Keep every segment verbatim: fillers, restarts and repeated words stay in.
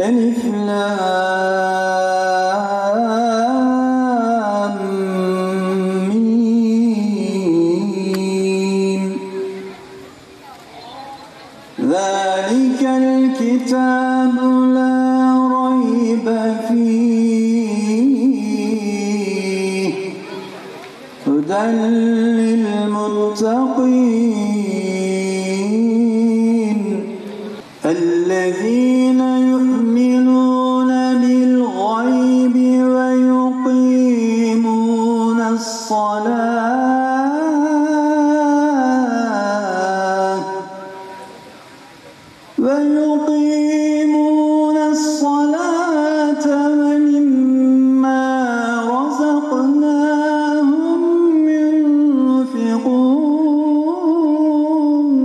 Elif Lam Mim. Zâlikel kitâbu lâ raybe fîh. Huden lil muttaqîn. الذين يؤمنون بالغيب ويقيمون الصلاة ويقيمون الصلاة ومما رزقناهم ينفقون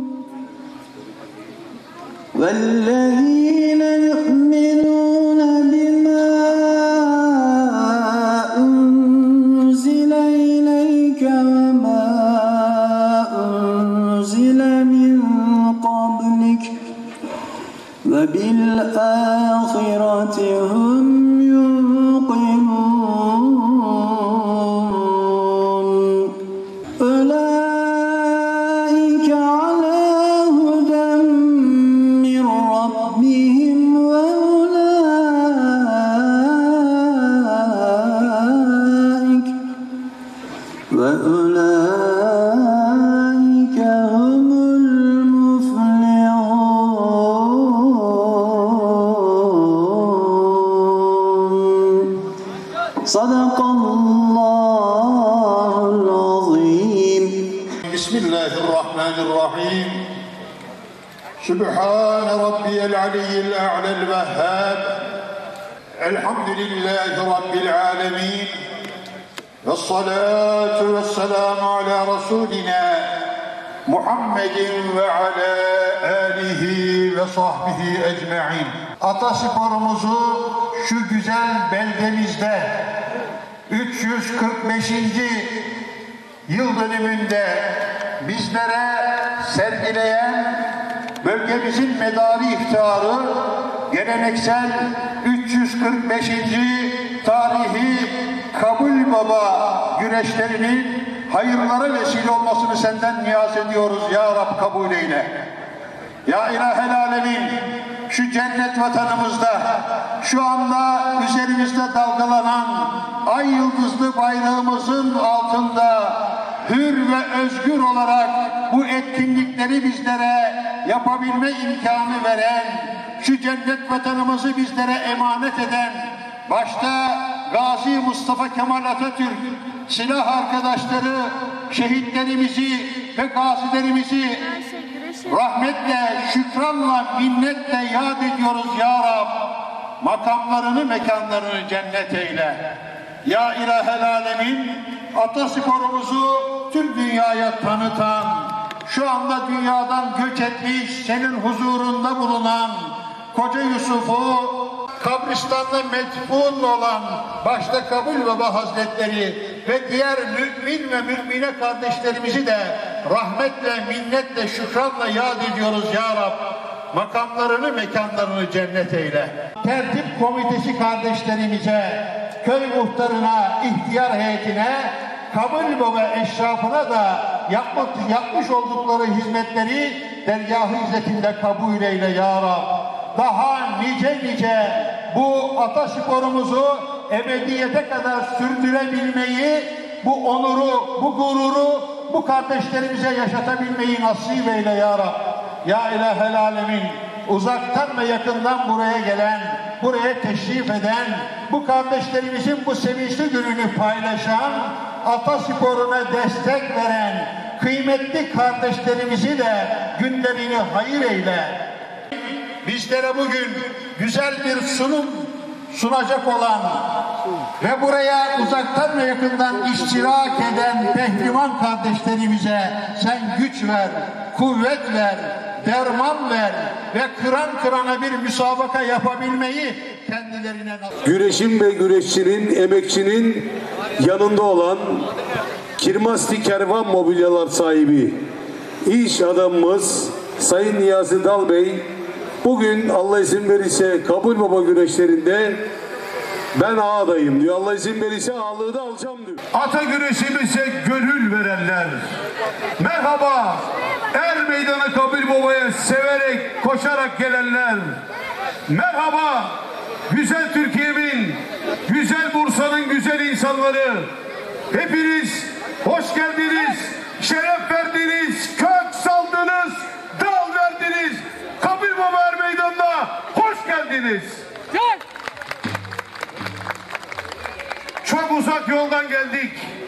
والذين يؤمنون بما أنزل إليك وما أنزل من قبلك وبالآخرة هم يوقنون أولئك على هدى من ربهم وأولئك وأولئك هم المفلحون. صدق الله العظيم. بسم الله الرحمن الرحيم. سبحان ربي العلي الأعلى الوهاب. الحمد لله رب العالمين. والصلاة والسلام على رسولنا محمد وعلى آله ve sahbihi ecmaîn. Atasporumuzu şu güzel beldemizde üç yüz kırk beşinci yıl dönümünde bizlere sergileyen bölgemizin medarı iftiharı geleneksel üç yüz kırk beşinci tarihi Kabul Baba güreşlerinin hayırlara vesile olmasını senden niyaz ediyoruz ya Rab, kabul eyle. Ya İlahel Alemin, şu cennet vatanımızda şu anda üzerimizde dalgalanan ay yıldızlı bayrağımızın altında hür ve özgür olarak bu etkinlikleri bizlere yapabilme imkanı veren, şu cennet vatanımızı bizlere emanet eden, başta Gazi Mustafa Kemal Atatürk, silah arkadaşları, şehitlerimizi ve gazilerimizi rahmetle, şükranla, minnetle yad ediyoruz ya Rab. Makamlarını, mekanlarını cennet eyle. Ya İlahel Alemin, atasporumuzu tüm dünyaya tanıtan, şu anda dünyadan göç etmiş, senin huzurunda bulunan Koca Yusuf'u, kabristanda metfun olan başta Kabul Baba Hazretleri ve diğer mümin ve mümine kardeşlerimizi de rahmetle, minnetle, şükranla yad ediyoruz ya Rab. Makamlarını, mekanlarını cennet eyle. Tertip komitesi kardeşlerimize, köy muhtarına, ihtiyar heyetine, Kabul Baba eşrafına da yapmış, yapmış oldukları hizmetleri dergâh-ı izzetinde kabul eyle ya Rab. Daha nice nice bu atasporumuzu ebediyete kadar sürdürebilmeyi, bu onuru, bu gururu bu kardeşlerimize yaşatabilmeyi nasip eyle ya Rab. Ya İlahel Alemin, uzaktan ve yakından buraya gelen, buraya teşrif eden, bu kardeşlerimizin bu sevinçli gününü paylaşan, atasporuna destek veren kıymetli kardeşlerimizi de günlerini hayır eyle. Bizlere bugün güzel bir sunum sunacak olan ve buraya uzaktan ve yakından iştirak eden pehlivan kardeşlerimize sen güç ver, kuvvet ver, derman ver ve kıran kırana bir müsabaka yapabilmeyi kendilerine nasip. Güreşin ve güreşçinin, emekçinin yanında olan Kirmasti Kervan Mobilyalar sahibi iş adamımız Sayın Niyazi Dal Bey Bugün Allah izin verirse Kabul Baba güreşlerinde ben ağa adayım diyor. Allah izin verirse ağalığı da alacağım diyor. Ata güreşimize gönül verenler. Merhaba. Er meydanı Kabul Baba'ya severek, koşarak gelenler. Merhaba. Güzel Türkiye'min, güzel Bursa'nın güzel insanları. Hepiniz hoş geldiniz, şeref verdiniz, kök saldınız, dal verdiniz. Kabul Baba Er Meydanı'na hoş geldiniz. Çok uzak yoldan geldik.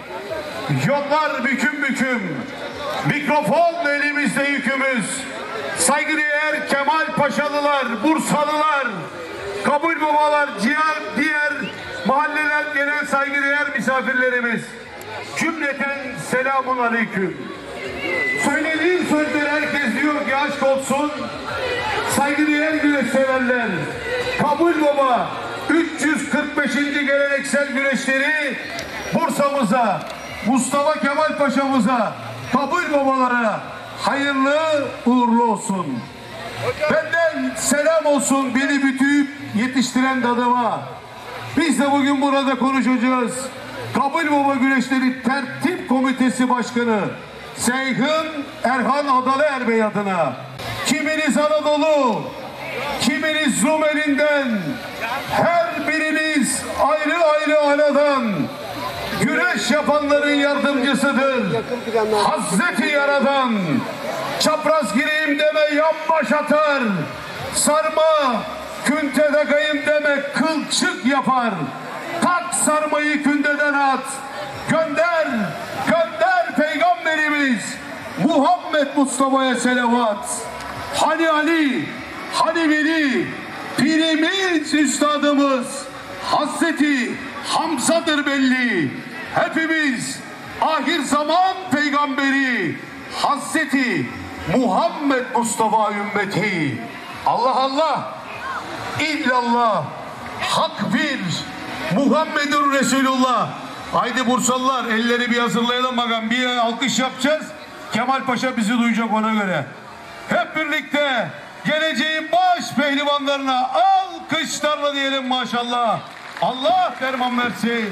Yollar büküm büküm. Mikrofon elimizde yükümüz. Saygıdeğer Kemal Paşalılar, Bursalılar, Kabul Babalar, diğer, diğer mahalleler gelen saygıdeğer misafirlerimiz. Cümleten selamun aleyküm. Söylediğim sözleri herkes diyor ki aşk olsun. Saygıdeğer güreş severler. Kabul Baba üç yüz kırk beşinci geleneksel güreşleri Bursa'mıza, Mustafa Kemal Paşa'mıza, Kabul Babalara hayırlı uğurlu olsun. Benden selam olsun beni büyütüp yetiştiren dadıma. Biz de bugün burada konuşacağız. Kabul Baba Güreşleri Tertip Komitesi Başkanı Seyhun Erhan Adalı Erbey adına. Kiminiz Anadolu, kiminiz Rumeli'nden, her biriniz ayrı ayrı anadan güreş yapanların yardımcısıdır. Hazreti Yaradan çapraz gireyim deme yanbaş atar. Sarma küntede kayım deme kılçık yapar. Tak sarmayı kündeden at. Gönder, gönder Peygamberimiz Muhammed Mustafa'ya selavat. Hani Ali, hani Veli, pirimiz üstadımız Hazreti Hamza'dır belli. Hepimiz ahir zaman peygamberi Hazreti Muhammed Mustafa ümmeti. Allah Allah, illallah, hak bir, Muhammedur Resulullah. Haydi Bursalılar elleri bir hazırlayalım bakalım. Bir alkış yapacağız. Kemal Paşa bizi duyacak ona göre. Hep birlikte geleceğin baş pehlivanlarına alkışlarla diyelim maşallah. Allah ferman versin.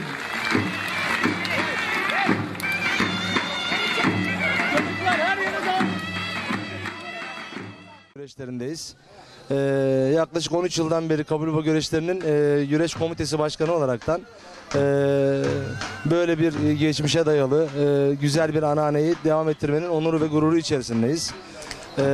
Güreşlerindeyiz. Ee, yaklaşık on üç yıldan beri Kabul Baba Güreşleri'nin e, güreş komitesi başkanı olaraktan e, böyle bir geçmişe dayalı e, güzel bir ananeyi devam ettirmenin onuru ve gururu içerisindeyiz. E,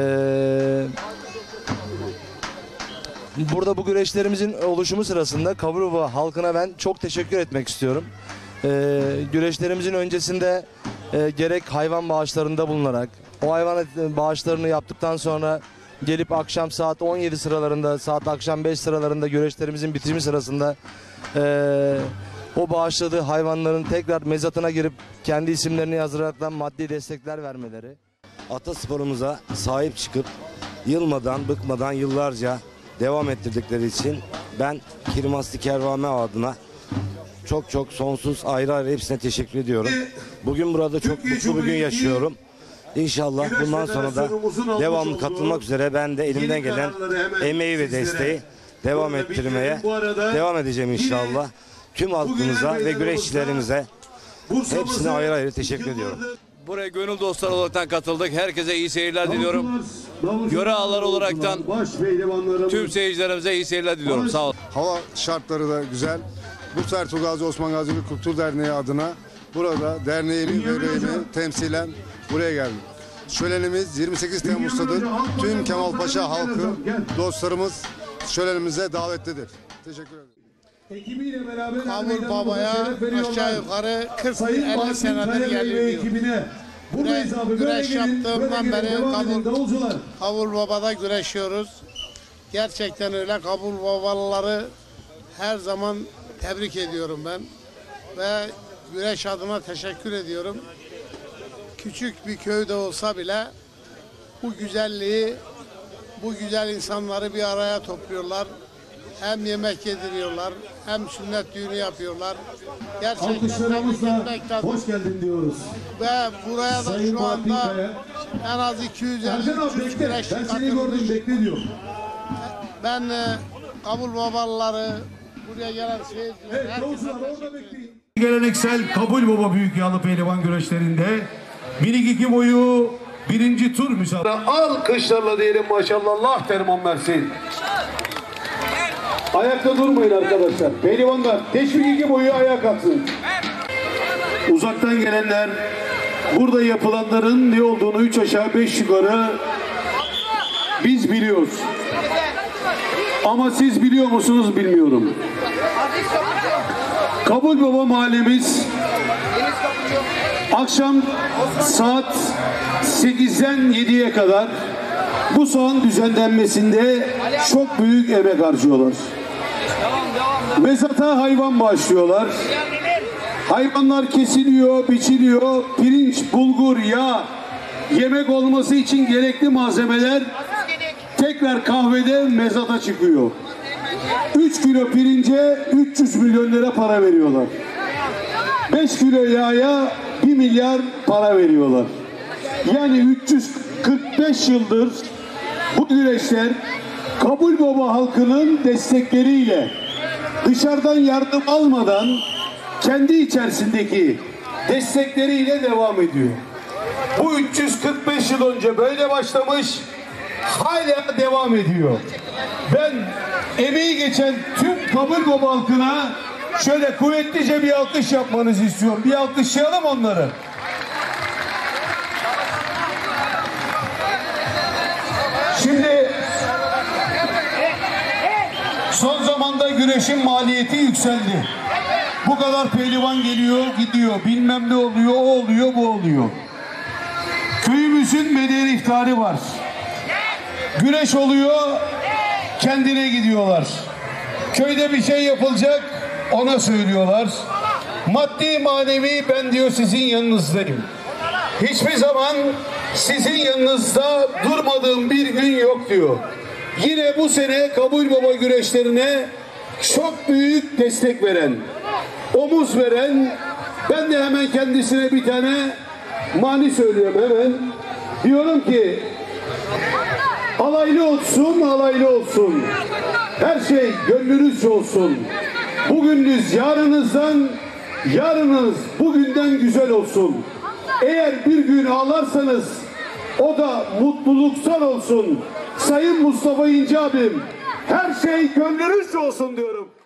burada bu güreşlerimizin oluşumu sırasında Kabul Baba halkına ben çok teşekkür etmek istiyorum. E, güreşlerimizin öncesinde e, gerek hayvan bağışlarında bulunarak o hayvan bağışlarını yaptıktan sonra gelip akşam saat on yedi sıralarında, saat akşam beş sıralarında güreşlerimizin bitişimi sırasında e, o bağışladığı hayvanların tekrar mezatına girip kendi isimlerini yazdıraraktan maddi destekler vermeleri. Atasporumuza sahip çıkıp yılmadan, bıkmadan yıllarca devam ettirdikleri için ben Kirmaslı Kervame adına çok çok sonsuz ayrı ayrı hepsine teşekkür ediyorum. Bugün burada çok mutlu bir gün yaşıyorum. İnşallah bundan sonra da devamlı katılmak üzere ben de elimden gelen emeği ve desteği devam ettirmeye devam edeceğim inşallah. Tüm halkımıza ve güreşçilerimize hepsine ayrı ayrı teşekkür ediyorum. Buraya gönül dostları olaraktan katıldık. Herkese iyi seyirler diliyorum. Yöre ağaları olaraktan tüm seyircilerimize iyi seyirler diliyorum. Sağ olun. Hava şartları da güzel. Bursa Ertuğrul Gazi Osman Gazi Kültür Derneği adına burada derneğimi ve yüreğimi temsilen buraya geldim. Şölenimiz yirmi sekiz Temmuz'tadır. Tüm Kemalpaşa halkı, dostlarımız şölenimize davetlidir. Teşekkür ederim. Ekibiyle beraber Kabul Baba'ya aşağı yukarı kırk elli senedir geliyor. Buradayız abi. Güreş yaptığımdan beri Kabul, Kabul Baba'da güreşiyoruz. Gerçekten öyle. Kabul Babaları her zaman tebrik ediyorum ben. Ve güreş adına teşekkür ediyorum. Küçük bir köyde olsa bile bu güzelliği, bu güzel insanları bir araya topluyorlar. Hem yemek yediriyorlar, hem sünnet düğünü yapıyorlar. Gerçekten hoş geldin diyoruz. Ve buraya da Sayın şu anda Fatih en az iki yüz elli üç yüz güreşçi ben seni gördüm, bekle diyor. Ben e, kabul babaları, buraya gelen seyirciler, Evet, herkese yolcular orada teşekkür ederim. bekleyin. Geleneksel kabul baba büyük yağlı pehlivan güreşlerinde minik iki boyu birinci tur müsabaka. Alkışlarla diyelim maşallah, Allah derman versin. Ayakta durmayın arkadaşlar. Pehlivanlar teşvik iki boyu ayağa kalksın. Uzaktan gelenler burada yapılanların ne olduğunu üç aşağı beş yukarı biz biliyoruz. Ama siz biliyor musunuz bilmiyorum. Kabul Baba mahallemiz akşam saat sekizden yediye kadar bu sahanın düzenlenmesinde çok büyük emek harcıyorlar. Mezata hayvan bağışlıyorlar. Hayvanlar kesiliyor, biçiliyor. Pirinç, bulgur, yağ, yemek olması için gerekli malzemeler tekrar kahvede mezata çıkıyor. üç kilo pirince üç yüz milyon lira para veriyorlar. beş kilo yağa bir milyar para veriyorlar. Yani üç yüz kırk beş yıldır bu güreşler Kabul Baba halkının destekleriyle, dışarıdan yardım almadan kendi içerisindeki destekleriyle devam ediyor. Bu üç yüz kırk beş yıl önce böyle başlamış, hala devam ediyor. Ben emeği geçen tüm Kabul Baba halkına şöyle kuvvetlice bir alkış yapmanızı istiyorum. Bir alkışlayalım onları. Şimdi son zamanda güreşin maliyeti yükseldi. Bu kadar pehlivan geliyor, gidiyor. Bilmem ne oluyor, o oluyor, bu oluyor. Köyümüzün medeni iftarı var. Güreş oluyor, kendine gidiyorlar. Köyde bir şey yapılacak, ona söylüyorlar. Maddi manevi ben diyor sizin yanınızdayım. Hiçbir zaman sizin yanınızda durmadığım bir gün yok diyor. Yine bu sene Kabul Baba güreşlerine çok büyük destek veren, omuz veren, ben de hemen kendisine bir tane mani söylüyorum hemen. Diyorum ki alaylı olsun, alaylı olsun. Her şey gönlünüzce olsun. Bugününüz yarınızdan, yarınız bugünden güzel olsun. Eğer bir gün ağlarsanız o da mutluluksal olsun. Sayın Mustafa İnce abim, her şey gönlünüzce olsun diyorum.